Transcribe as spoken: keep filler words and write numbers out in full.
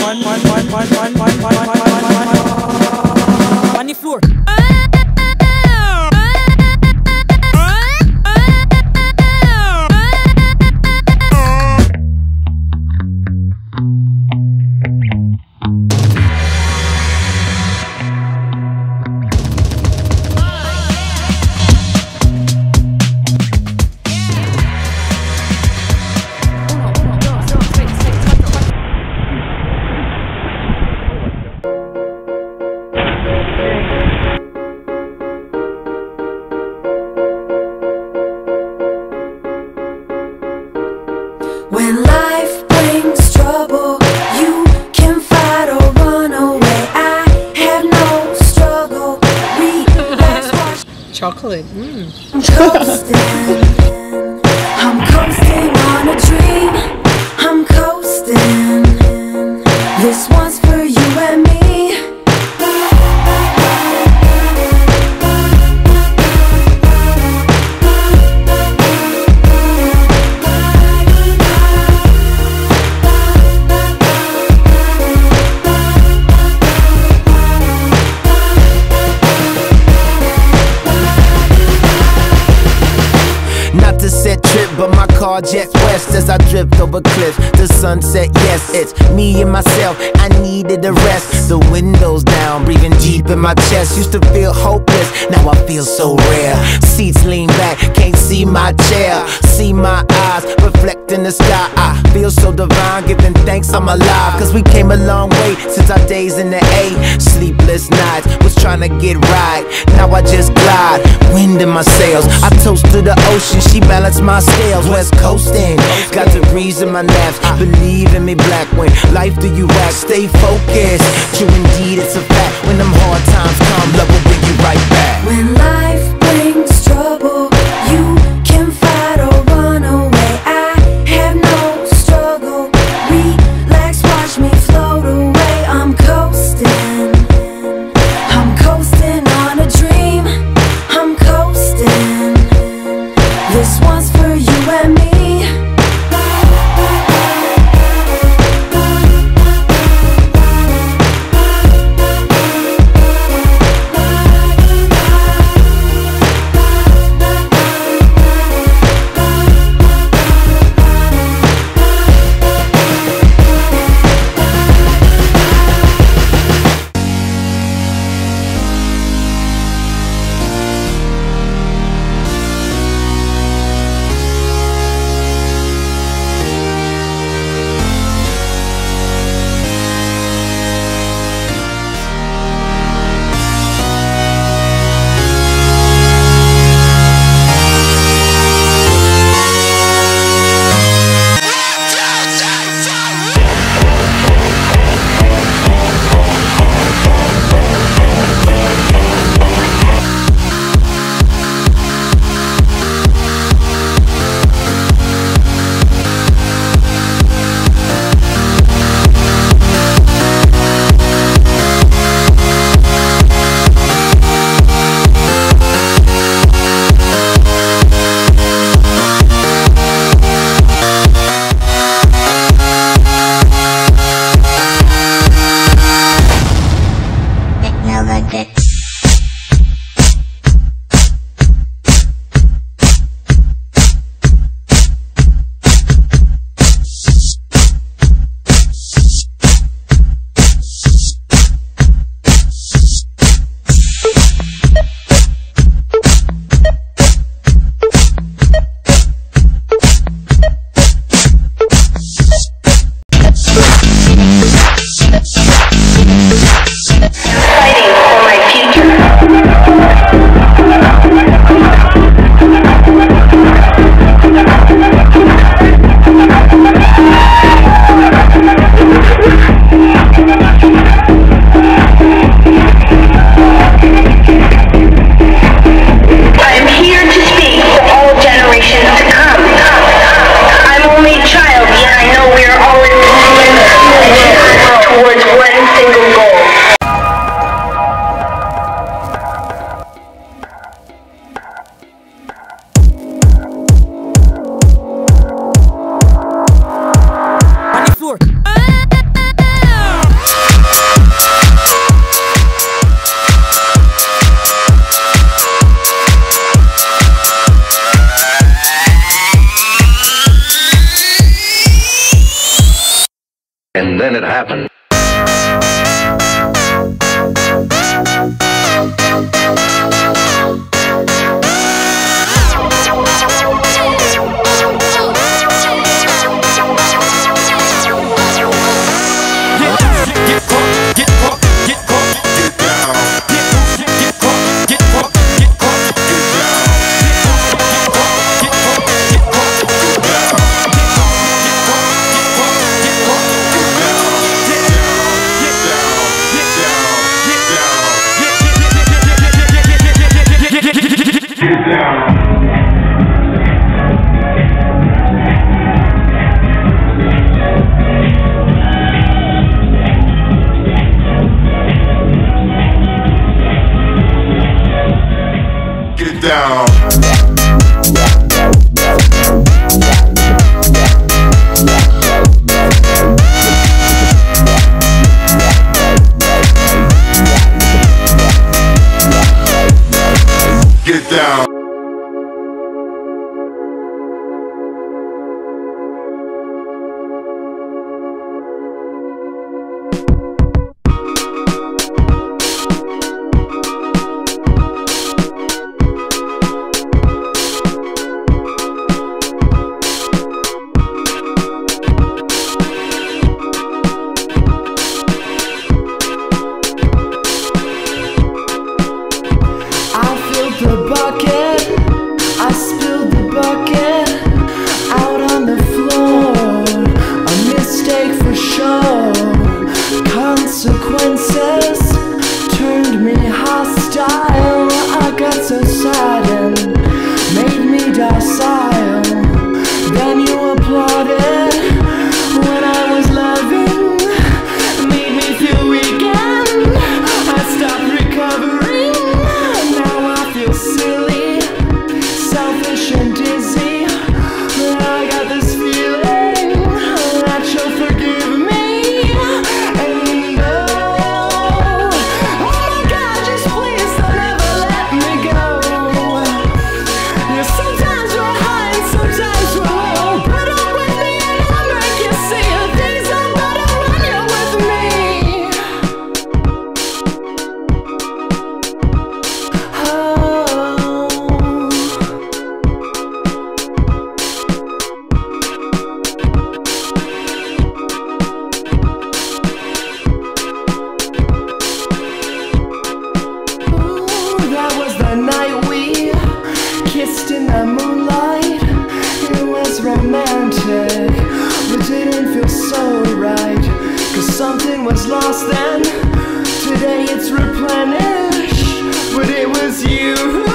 on the floor. When life brings trouble, you can fight or run away. I have no struggle. Relax, watch. Chocolate. Mm. Coasting. I'm coasting on a dream. I'm coasting. This one's for you and me. But my car jets west as I drift over cliffs. The sunset, yes, it's me and myself. I needed a rest. The windows down, breathing deep in my chest. Used to feel hopeless, now I feel so rare. Seats lean back, can't see my chair. See my eyes reflect in the sky. I feel so divine, giving thanks I'm alive. Cause we came a long way since our days in the A. Sleepless nights, was trying to get right. Now I just glide, wind in my sails. I toast to the ocean, she balanced my scales. West coasting, got degrees in my naps. Believe in me, black, when life do you act. Stay focused, true indeed it's a fact. When them hard times come, love will bring you right back. When life brings trouble, you can fight or run away. I have no struggle. Relax, watch me float away. I'm coasting. I'm coasting on a dream. I'm coasting. This one's for you and me. Towards And then it happened. Something was lost then, today it's replenished, but it was you.